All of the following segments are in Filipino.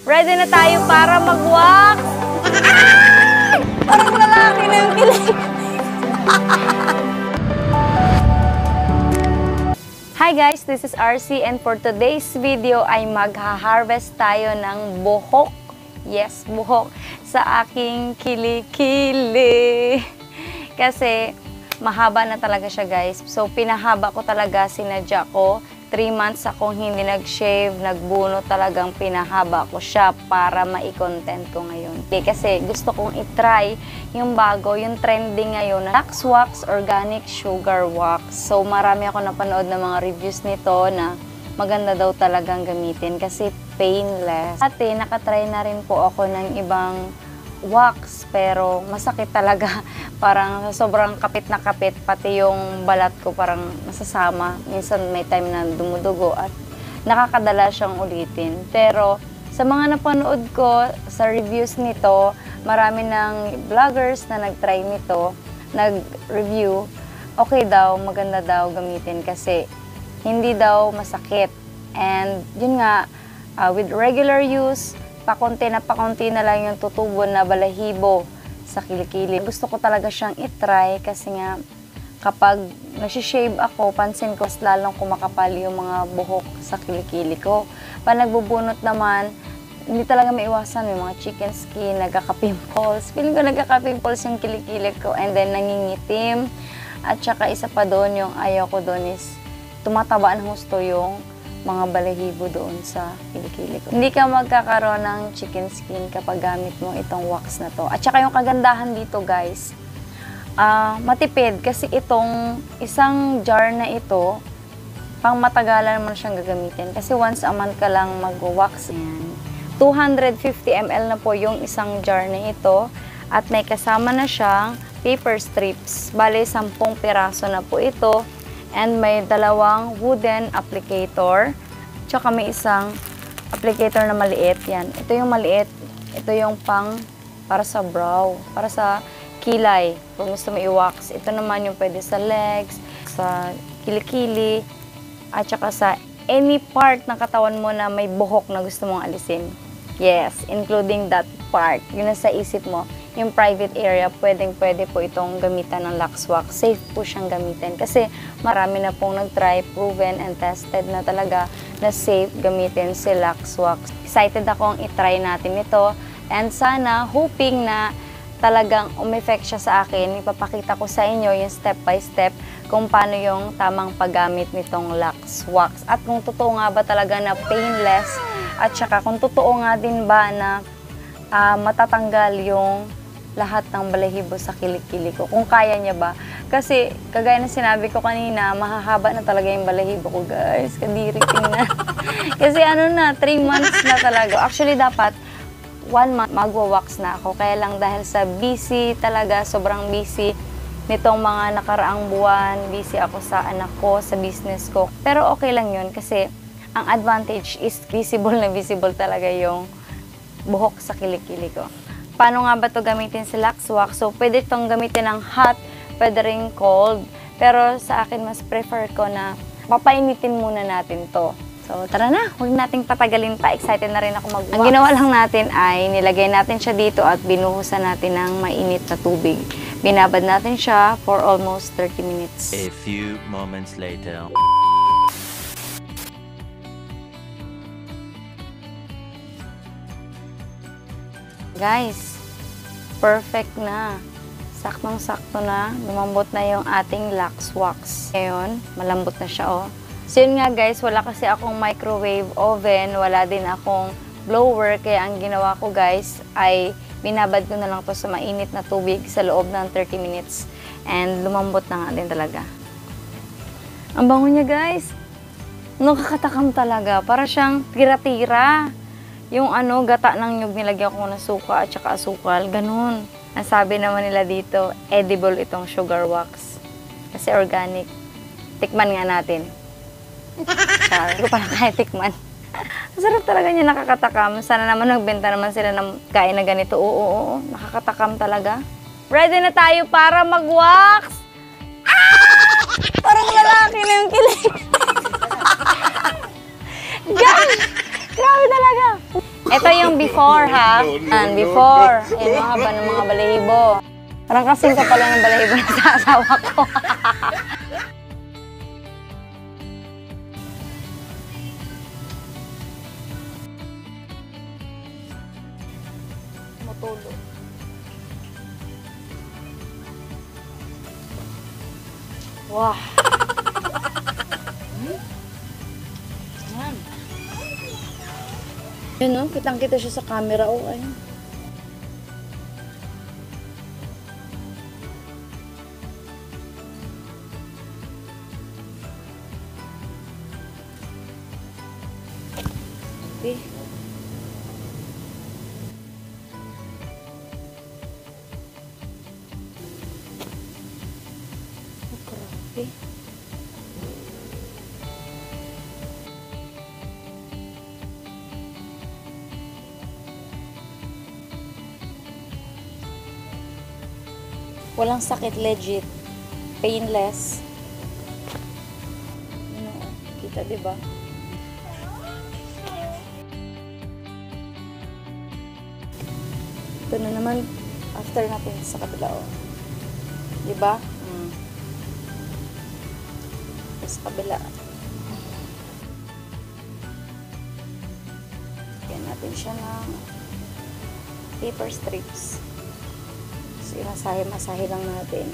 Ready na tayo para mag-wax? Ay! Parang lalaki na yung kilig. Hi guys, this is RC and for today's video ay magha-harvest tayo ng buhok. Yes, buhok sa aking kilikili. Kasi mahaba na talaga siya guys. So pinahaba ko talaga, sinadya ko. 3 months akong hindi nag-shave, nagbuno, talagang pinahaba ko siya para mai-content ko ngayon. Kasi gusto kong i-try yung bago, yung trending ngayon na Lax Wax Organic Sugar Wax. So marami ako napanood ng mga reviews nito na maganda daw talagang gamitin kasi painless. Dati nakatry na rin po ako ng ibang wax pero masakit talaga. Parang sobrang kapit na kapit, pati yung balat ko parang nasasama. Minsan may time na dumudugo at nakakadala siyang ulitin. Pero sa mga napanood ko sa reviews nito, marami ng vloggers na nag-try nito, nag-review, okay daw, maganda daw gamitin kasi hindi daw masakit. And yun nga, with regular use, pakunti na lang yung tutubo na balahibo sa kilikili. Gusto ko talaga siyang itry kasi nga kapag nasi-shave ako, pansin ko lalong kumakapal yung mga buhok sa kilikili ko. Pag nagbubunot naman, hindi talaga maiwasan yung mga chicken skin, nagkaka-pimples. Feeling ko nagkaka-pimples yung kilikili ko and then nangingitim. At saka isa pa doon, yung ayaw ko doon is tumataba ng gusto yung mga balahibo doon sa kilikili ko. Hindi ka magkakaroon ng chicken skin kapag gamit mo itong wax na to. At saka yung kagandahan dito guys, matipid kasi itong isang jar na ito, pang matagalan mo na siyang gagamitin. Kasi once a month ka lang mag-wax. 250 ml na po yung isang jar na ito at may kasama na siyang paper strips. Bale, 10 piraso na po ito. And may 2 wooden applicator. Tsaka may isang applicator na maliit. Yan. Ito yung maliit. Ito yung para sa brow. Para sa kilay. Kung gusto mo i-wax. Ito naman yung pwede sa legs, sa kilikili, at saka sa any part ng katawan mo na may buhok na gusto mong alisin. Yes, including that part. Yun na sa isip mo. Yung private area, pwede po itong gamitan ng Lax Wax. Safe po siyang gamitin. Kasi marami na pong nag-try, proven and tested na talaga na safe gamitin si Lax Wax. Excited akong i-try natin ito. And sana, hoping na talagang umeffect siya sa akin. Ipapakita ko sa inyo yung step by step kung paano yung tamang paggamit nitong Lax Wax. At kung totoo nga ba talaga na painless, at saka kung totoo nga din ba na matatanggal yung lahat ng balahibo sa kilikili ko. Kung kaya niya ba. Kasi, kagaya na sinabi ko kanina, mahahaba na talaga yung balahibo ko, guys. Kadiri, tingnan. Kasi 3 months na talaga. Actually, dapat 1 month magwa-wax na ako. Kaya lang dahil sa busy talaga, sobrang busy nitong mga nakaraang buwan. Busy ako sa anak ko, sa business ko. Pero okay lang yun kasi ang advantage is visible na visible talaga yung buhok sa kilikili ko. Paano nga ba ito gamitin sa Lax Wax? So, pwede itong gamitin ng hot, pwede rin cold. Pero sa akin, mas prefer ko na papainitin muna natin to. So, tara na. Huwag nating patagalin pa. Excited na rin ako mag-wax. Ang ginawa lang natin ay nilagay natin siya dito at binuhusan natin ng mainit na tubig. Binabad natin siya for almost 30 minutes. A few moments later. Guys, perfect na. Saktong-sakto na. Lumambot na yung ating Lax Wax. Ngayon, malambot na siya, oh. So yun nga guys, wala kasi akong microwave oven, wala din akong blower. Kaya ang ginawa ko guys, ay binabad ko na lang to sa mainit na tubig sa loob ng 30 minutes. And lumambot na nga din talaga. Ang bango niya guys. Nakakatakam talaga. Para siyang tira-tira. Yung gata ng nyug, nilagyan ko ng suka at saka asukal, ganun. Ang sabi naman nila dito, edible itong sugar wax. Kasi organic. Tikman nga natin. Hindi ko parang kaya tikman. Masarap talaga niya, nakakatakam. Sana naman nagbenta naman sila ng kain na ganito. Oo, nakakatakam talaga. Ready na tayo para mag-wax! Parang lalaki na yung kilig. Gosh! Grabe talaga. Ito yung before, ha? And before. Ayan, mga haba ng mga balahibo. Parang kasing ka pala ng balahibo sa asawa ko. Matulo. Wow. Yan o, kitang-kita siya sa camera. O, ayun. Okay. Oh, grabe. Walang sakit, legit. Painless. Ano, kita, diba? Ito na naman, after natin sa kabila, oh. Diba? Sa kabila. Lagyan natin siya ng paper strips. So, masahe lang natin.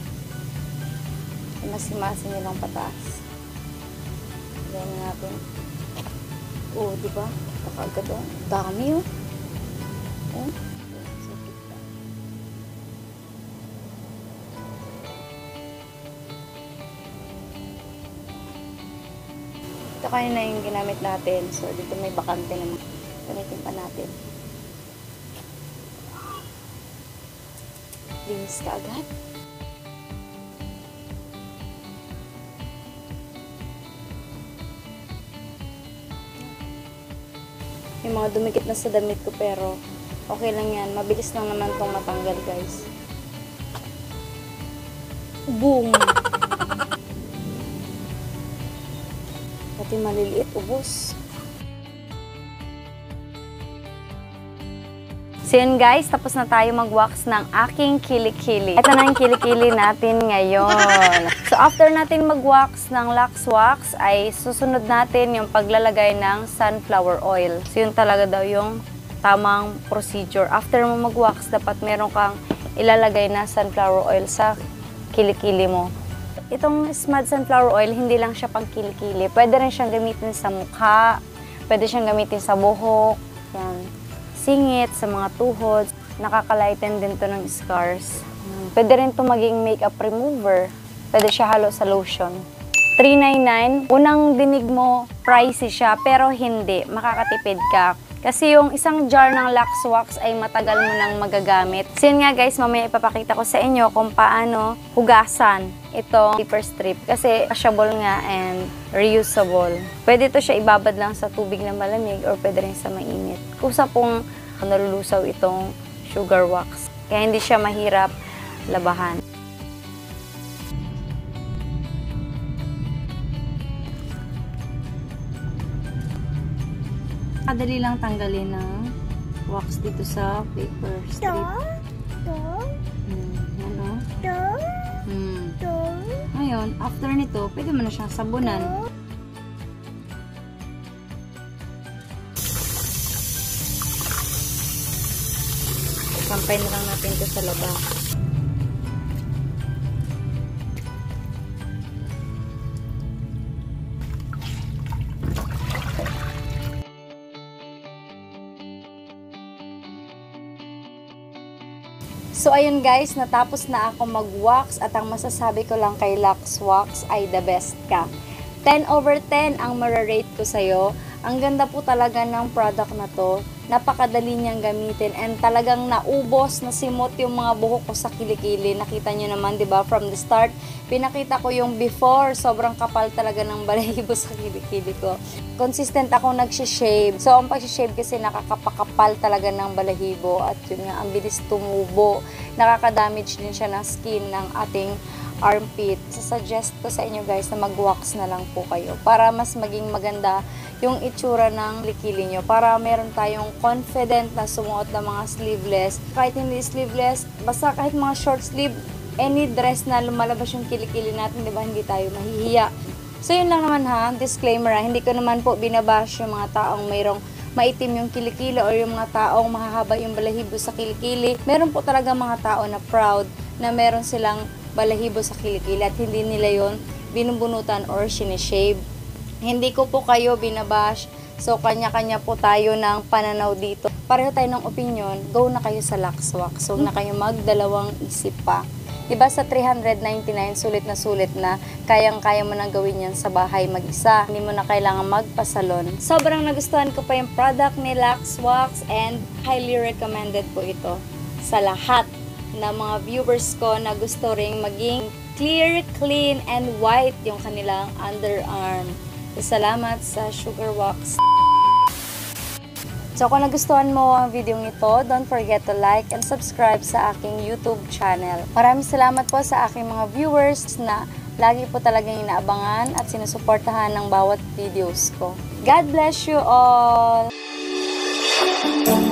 Masimasin nilang pataas. Lagyan natin. Oh, diba? Kakagad, oh. Dami, oh. Oh. Ito kanina yung ginamit natin. So, dito may bakante naman. Gamitin pa natin. Linis ka agad. May mga dumikit na sa damit ko pero okay lang yan. Mabilis lang naman itong matanggal, guys. Boom! Pati maliliit, ubos. So yun guys, tapos na tayo mag-wax ng aking kilikili. Ito na yung kilikili natin ngayon. So after natin mag-wax ng Lux Wax, ay susunod natin yung paglalagay ng sunflower oil. So yun talaga daw yung tamang procedure. After mo mag-wax, dapat meron kang ilalagay na sunflower oil sa kilikili mo. Itong smooth sunflower oil, hindi lang siya pang kilikili. Pwede rin siyang gamitin sa mukha, pwede siyang gamitin sa buhok, yan, singit, sa mga tuhod. Nakakalighten din to ng scars. Pwede rin to maging makeup remover. Pwede siya halo sa lotion. $3.99. Unang dinig mo, pricey siya, pero hindi. Makakatipid ka. Kasi yung isang jar ng Lux Wax ay matagal mo nang magagamit. So yun nga guys, mamaya ipapakita ko sa inyo kung paano hugasan itong paper strip. Kasi washable nga and reusable. Pwede to siya ibabad lang sa tubig na malamig or pwede rin sa mainit. Kusa pong nalulusaw itong sugar wax. Kaya hindi siya mahirap labahan. Kadali lang tanggalin ng wax dito sa paper strip. Ano? Ngayon, after nito, pwede mo na siyang sabunan. Sampay na lang natin ito sa labas. So, ayun guys, natapos na ako mag-wax at ang masasabi ko lang kay Lux Wax ay the best ka. 10/10 ang mararate ko sa'yo. Ang ganda po talaga ng product na to. Napakadali niyang gamitin and talagang naubos, nasimot yung mga buhok ko sa kilikili. Nakita nyo naman, di ba? From the start, pinakita ko yung before. Sobrang kapal talaga ng balahibo sa kilikili ko. Consistent ako nagsishave. So, ang pag-shave kasi nakakapakapal talaga ng balahibo at yun nga, ang bilis tumubo. Nakaka-damage din siya ng skin ng ating armpit. Suggest ko sa inyo guys na mag-wax na lang po kayo para mas maging maganda yung itsura ng kilikili nyo para meron tayong confident na sumuot ng mga sleeveless. Kahit hindi sleeveless, basta kahit mga short sleeve, any dress na lumalabas yung kilikili natin, di ba, hindi tayo mahihiya. So yun lang naman ha, disclaimer ha, hindi ko naman po binabash yung mga taong mayroong maitim yung kilikili or yung mga taong mahahaba yung balahibo sa kilikili. Meron po talaga mga tao na proud na meron silang balahibo sa kilikili at hindi nila yon binubunutan or sinishave. Hindi ko po kayo binabash. So, kanya-kanya po tayo ng pananaw dito. Pareho tayo ng opinion, go na kayo sa Laxwax. Huwag na kayo magdalawang isip pa. Diba sa 399, sulit na, kayang-kaya mo nang gawin yan sa bahay mag-isa. Hindi mo na kailangan magpasalon. Sobrang nagustuhan ko pa yung product ni Laxwax and highly recommended po ito sa lahat ng mga viewers ko na gusto ring maging clear, clean, and white yung kanilang underarm. So, salamat sa Sugar Wax. So, kung nagustuhan mo ang video ito, don't forget to like and subscribe sa aking YouTube channel. Maraming salamat po sa aking mga viewers na lagi po talagang inaabangan at sinusuportahan ng bawat videos ko. God bless you all!